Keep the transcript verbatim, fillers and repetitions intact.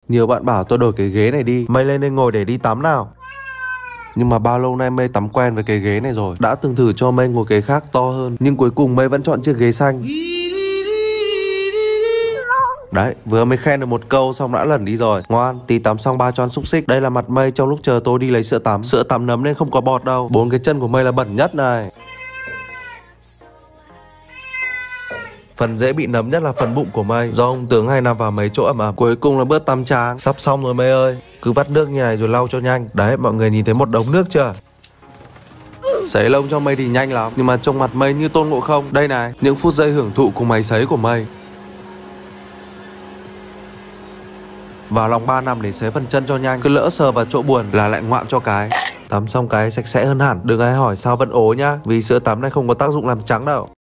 Nhiều bạn bảo tôi đổi cái ghế này đi, Mây lên đây ngồi để đi tắm nào. Nhưng mà bao lâu nay Mây tắm quen với cái ghế này rồi. Đã từng thử cho Mây ngồi cái khác to hơn, nhưng cuối cùng Mây vẫn chọn chiếc ghế xanh. Đấy, vừa mới khen được một câu xong đã lẩn đi rồi. Ngoan, tí tắm xong ba cho ăn xúc xích. Đây là mặt Mây trong lúc chờ tôi đi lấy sữa tắm. Sữa tắm nấm nên không có bọt đâu. Bốn cái chân của Mây là bẩn nhất này. Phần dễ bị nấm nhất là phần bụng của Mây, do ông tướng hay nằm vào mấy chỗ ẩm ẩm. Cuối cùng là bữa tắm tráng. Sắp xong rồi Mây ơi. Cứ vắt nước như này rồi lau cho nhanh. Đấy, mọi người nhìn thấy một đống nước chưa? Sấy lông cho Mây thì nhanh lắm, nhưng mà trông mặt Mây như Tôn Ngộ Không. Đây này, những phút giây hưởng thụ cùng máy sấy của Mây. Vào lòng ba năm để sấy phần chân cho nhanh. Cứ lỡ sờ vào chỗ buồn là lại ngoạm cho cái. Tắm xong cái sạch sẽ hơn hẳn. Đừng ai hỏi sao vẫn ố nhá, vì sữa tắm này không có tác dụng làm trắng đâu.